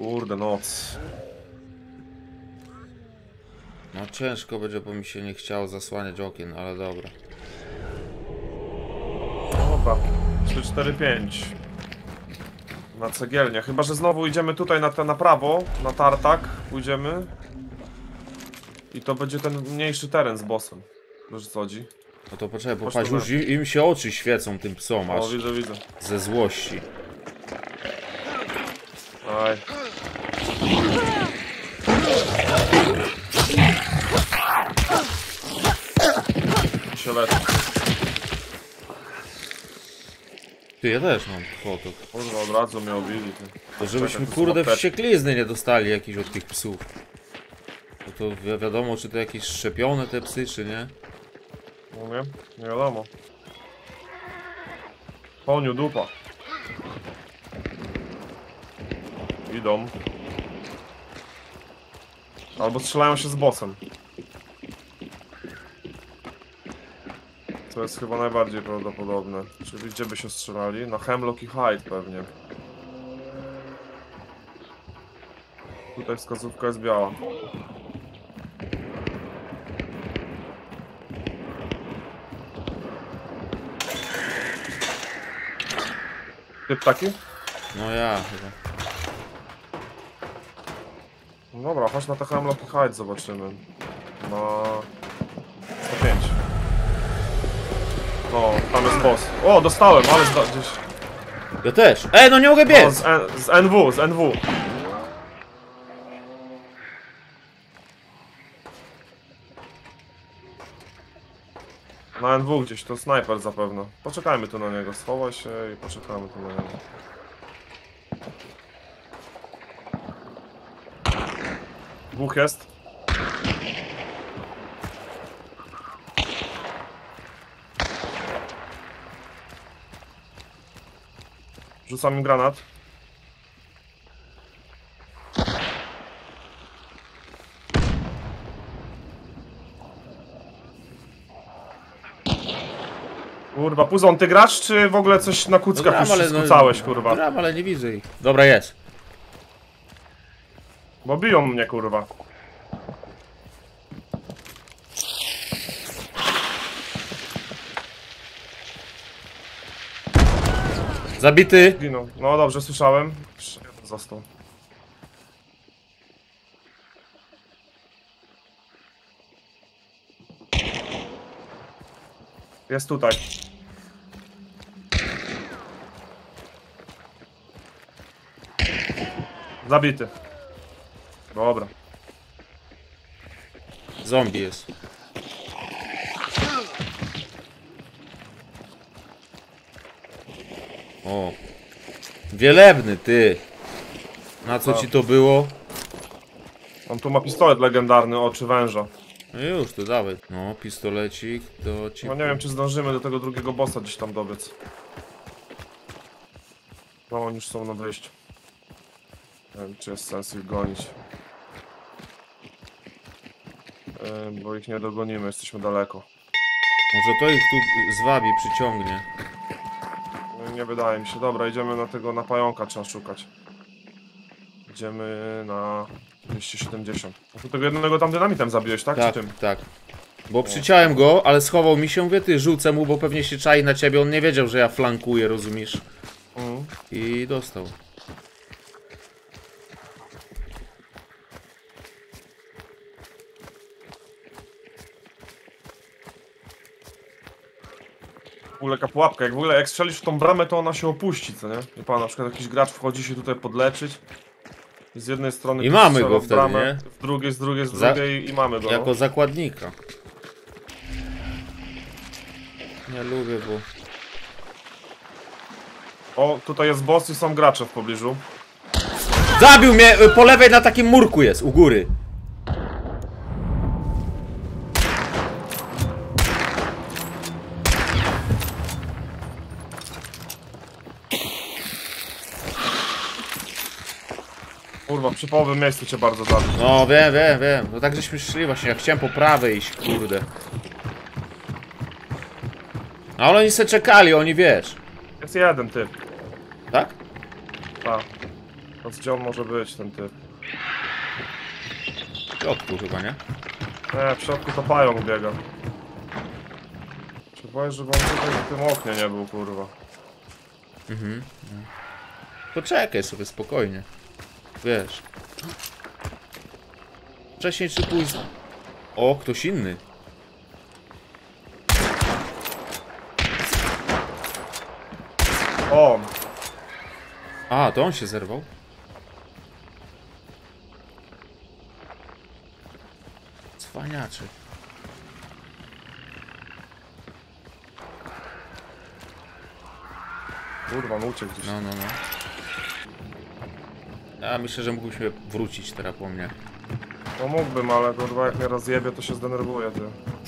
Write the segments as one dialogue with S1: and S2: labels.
S1: Kurde, noc.
S2: No ciężko będzie, bo mi się nie chciało zasłaniać okien, ale dobra.
S1: Dobra, 3, 4, 5. Na cegielnię. Chyba że znowu idziemy tutaj na prawo, na tartak. Pójdziemy. I to będzie ten mniejszy teren z bossem. Wiesz co chodzi?
S2: No to poczekaj, bo
S1: Chodź
S2: patrz,
S1: tu
S2: już im się oczy świecą tym psom,
S1: O,
S2: aż
S1: widzę, widzę.
S2: ze złości.
S1: Aj. Się leczę.
S2: Ty, ja też mam potok.
S1: Kurwa, od razu mnie obili. Ty.
S2: To żebyśmy
S1: Czekaj, tu
S2: kurde
S1: są apteczki.
S2: wścieklizny nie dostali jakiś od tych psów. Bo to wiadomo, czy to jakieś szczepione te psy, czy nie.
S1: No nie? Nie wiadomo. Koniu, dupa. Idą. Albo strzelają się z bossem. Co jest chyba najbardziej prawdopodobne. Czyli gdzie by się strzelali? Na Hemlock i Hyde pewnie. Tutaj wskazówka jest biała. Typ taki?
S2: No ja chyba.
S1: No dobra, chodź na te Hemlock i Hyde zobaczymy. Na 105. No, tam jest boss. O, dostałem, ale gdzieś.
S2: Ja też! No nie mogę
S1: No,
S2: biec!
S1: z NW, z NW. Na NW gdzieś, to snajper zapewne. Poczekajmy tu na niego, schowaj się i poczekamy tu na niego. Dwóch jest. Rzucam im granat. Kurwa, Puzon, ty grasz, czy w ogóle coś na kuckach już się skucałeś, kurwa?
S2: Gram, ale nie widzę ich. Dobra, jest.
S1: Bo biją mnie, kurwa.
S2: Zabity.
S1: Giną. No dobrze, słyszałem. Jeszcze jeden został. Jest tutaj. Zabity. Dobra.
S2: Zombie jest. O. Wielebny, ty. Na co ci to było?
S1: On tu ma pistolet legendarny, oczy węża.
S2: No już, to dawaj. No, pistolecik, to ci...
S1: No nie wiem, czy zdążymy do tego drugiego bossa gdzieś tam dobiec. No, oni już są na wyjściu. Nie wiem, czy jest sens ich gonić. Bo ich nie dogonimy, jesteśmy daleko.
S2: Może to ich tu zwabi, przyciągnie.
S1: No, nie wydaje mi się. Dobra, idziemy na tego, na pająka trzeba szukać. Idziemy na 270. No to tego jednego tam dynamitem zabiłeś, tak?
S2: Tak,
S1: Czy tym?
S2: tak. Bo przyciąłem go, ale schował mi się, mówię, ty, rzucę mu, bo pewnie się czai na ciebie, on nie wiedział, że ja flankuję, rozumiesz? I dostał.
S1: W ogóle jaka pułapka, jak w ogóle jak strzelisz w tą bramę, to ona się opuści, co nie? Wie pan, na przykład jakiś gracz wchodzi się tutaj podleczyć. I z jednej strony
S2: I mamy
S1: strzela
S2: go
S1: w
S2: wtedy,
S1: bramę,
S2: nie?
S1: z drugiej i mamy go.
S2: Jako
S1: No.
S2: zakładnika. Nie lubię, bo...
S1: O, tutaj jest boss i są gracze w pobliżu.
S2: Zabił mnie! Po lewej na takim murku jest, u góry.
S1: Kurwa, przy połowym miejscu cię bardzo zabił.
S2: No wiem, wiem, wiem. No tak żeśmy szli właśnie, ja chciałem po prawej iść, kurde. Ale oni se czekali, oni wiesz.
S1: Jest jeden typ.
S2: Tak?
S1: Tak. A gdzie on może być, ten typ?
S2: W środku chyba, nie?
S1: Nie, w środku to pająk biega. Się boję, żeby on tutaj w tym oknie nie był, kurwa.
S2: Poczekaj sobie spokojnie. Wiesz. Wcześniej czy później. O, ktoś inny.
S1: O!
S2: A, to on się zerwał. Cwaniaczek.
S1: Kurwa, no uciekł gdzieś.
S2: No. Ja myślę, że mógłbyś wrócić teraz po mnie.
S1: No mógłbym, ale kurwa jak mnie rozjebie, to się zdenerwuję, ty.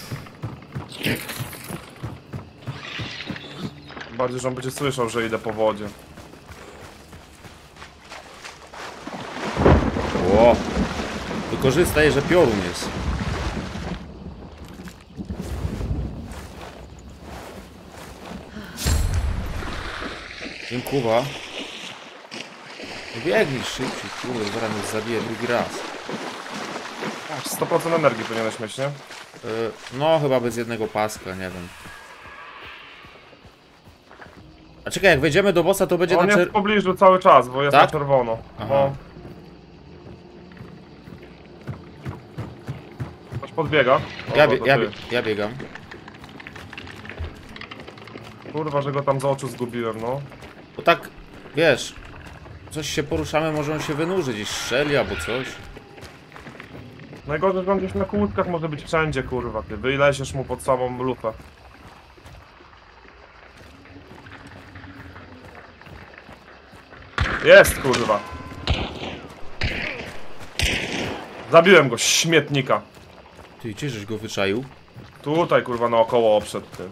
S1: Bardziej, że on będzie słyszał, że idę po wodzie.
S2: O! Wykorzystaj, że piorun jest. Dziękuję. Biegnij szybciej, kurde, zaraz nas zabije drugi raz.
S1: 100% energii powinieneś mieć, nie?
S2: No, chyba bez jednego paska, nie wiem. A czekaj, jak wejdziemy do bossa, to będzie
S1: On
S2: na
S1: jest w pobliżu cały czas, bo jest
S2: Tak?
S1: na czerwono.
S2: Aha.
S1: No. Ktoś podbiega. O, to ty.
S2: Ja biegam.
S1: Kurwa, że go tam z oczu zgubiłem, no.
S2: Bo tak, wiesz, coś się poruszamy, może on się wynurzyć, gdzieś strzeli albo coś.
S1: Najgorzej, że on gdzieś na kłódkach może być wszędzie, kurwa, ty. Wyleziesz mu pod samą lupę. Jest, kurwa. Zabiłem go, śmietnika.
S2: Ty, gdzie żeś go wyczaił?
S1: Tutaj, kurwa, naokoło obszedł, ty.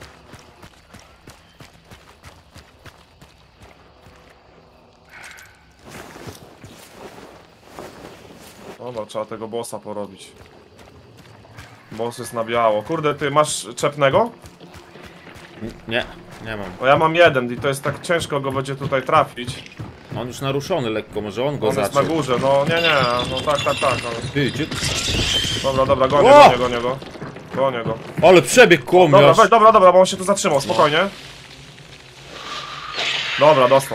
S1: Dobra, trzeba tego bossa porobić. Boss jest na biało. Kurde, ty masz czepnego?
S2: Nie, nie mam.
S1: No ja mam jeden i to jest tak ciężko go będzie tutaj trafić.
S2: On już naruszony lekko, może on go
S1: On jest
S2: zaczął.
S1: na górze, no nie, no tak, ale...
S2: Ty, gdzie...
S1: Dobra, gonię
S2: O!
S1: go. Gonię go.
S2: Ale przebieg koło mnie
S1: Dobra,
S2: aż...
S1: weź, dobra, bo on się tu zatrzymał, spokojnie. Dobra, dostał.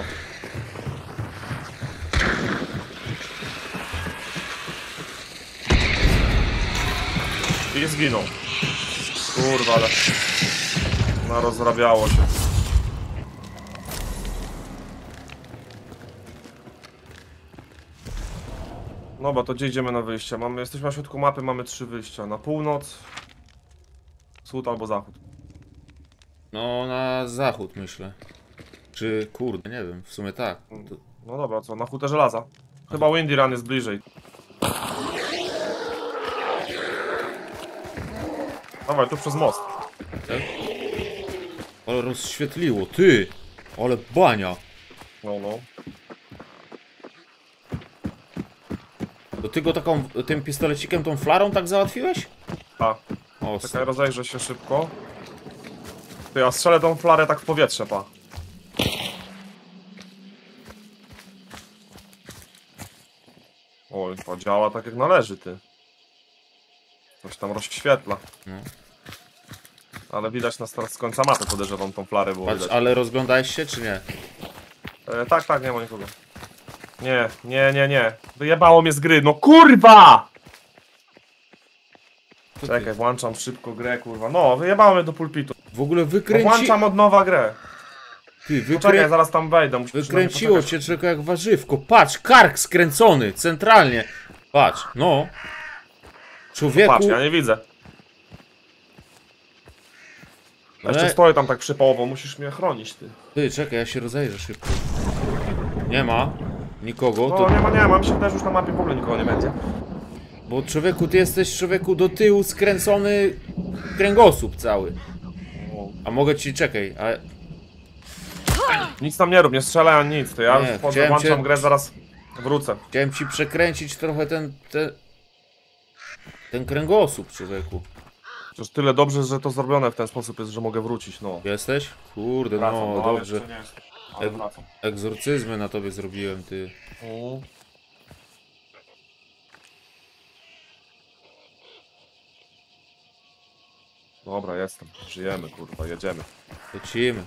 S1: I zginął. Kurwa, ale... rozrabiało się. Dobra, to gdzie idziemy na wyjście? Jesteśmy na środku mapy, mamy 3 wyjścia. Na północ, wschód albo zachód.
S2: No, na zachód myślę. Czy, kurde, nie wiem, w sumie tak. To...
S1: No dobra, co? Na hutę żelaza. Chyba Windy Run jest bliżej. Dawaj, tu przez most.
S2: Tak? Ale rozświetliło, ty! Ale bania!
S1: No.
S2: To ty go tym pistolecikiem, tą flarą tak załatwiłeś?
S1: A,
S2: O,
S1: czekaj, rozejrzę się szybko. Ty, ja strzelę tą flarę tak w powietrze, pa. Oj, to działa tak jak należy, ty. Coś tam rozświetla.
S2: No.
S1: Ale widać nas teraz z końca mapy, podejrzewam, tą flarę było
S2: Patrz,
S1: widać.
S2: ale rozglądałeś się, czy nie?
S1: Tak, nie ma nikogo. Nie. Wyjebało mnie z gry, no kurwa!
S2: Co
S1: Czekaj,
S2: ty?
S1: włączam szybko grę, kurwa. No, wyjebało mnie do pulpitu.
S2: W ogóle
S1: No, włączam od nowa grę.
S2: Ty,
S1: Czekaj, zaraz tam wejdę. Musisz
S2: wykręciło cię czego jak warzywko. Patrz, kark skręcony, centralnie. Patrz, no. Człowieku...
S1: Patrz, ja nie widzę. Ja jeszcze
S2: Ale...
S1: stoję tam tak przypołowo, musisz mnie chronić, ty.
S2: Ty, czekaj, ja się rozejrzę szybko. Nie ma nikogo,
S1: No
S2: to...
S1: nie ma, mi się też już na mapie w ogóle nikogo nie będzie.
S2: Bo człowieku, ty jesteś do tyłu skręcony kręgosłup cały. A mogę ci, czekaj, a...
S1: Nic tam nie rób, nie strzelaj ani nic, ty. Ja
S2: Nie,
S1: już
S2: chciałem
S1: włączam
S2: cię-
S1: grę, zaraz wrócę.
S2: Chciałem ci przekręcić trochę ten kręgosłup, człowieku.
S1: Przecież tyle dobrze, że to zrobione w ten sposób jest, że mogę wrócić, no.
S2: Jesteś? Kurde,
S1: Wracam,
S2: no
S1: ale
S2: dobrze.
S1: jeszcze nie jest. Ale wracam.
S2: Egzorcyzmy na tobie zrobiłem, ty.
S1: Dobra, jestem. Żyjemy, kurwa, jedziemy.
S2: Lecimy.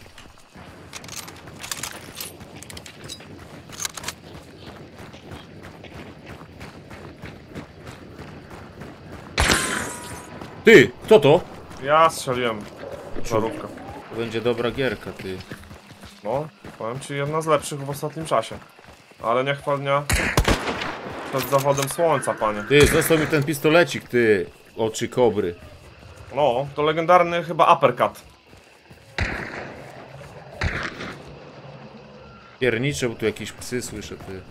S2: Ty, kto to?
S1: Ja strzeliłem. Żarówkę.
S2: To będzie dobra gierka, ty.
S1: No, powiem ci, jedna z lepszych w ostatnim czasie. Ale nie chwal mnie przed zachodem słońca, panie.
S2: Ty, został mi ten pistolecik, ty. Oczy kobry.
S1: No, to legendarny chyba uppercut.
S2: Piernicze, bo tu jakieś psy słyszę, ty.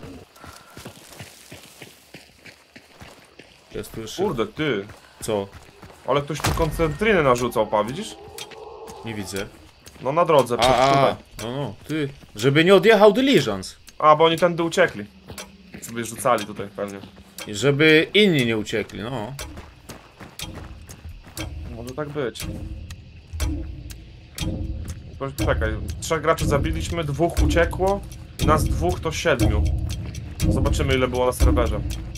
S2: Ja słyszę.
S1: Kurde, ty.
S2: Co?
S1: Ale ktoś tu koncentryny narzucał, pa, widzisz?
S2: Nie widzę.
S1: No na drodze, przed tutaj.
S2: No, ty. Żeby nie odjechał Diligence.
S1: A, bo oni tędy uciekli. Sobie rzucali tutaj pewnie.
S2: I żeby inni nie uciekli, no.
S1: Może tak być. Czekaj, 3 graczy zabiliśmy, 2 uciekło. Nas 2 to 7. Zobaczymy ile było na serwerze.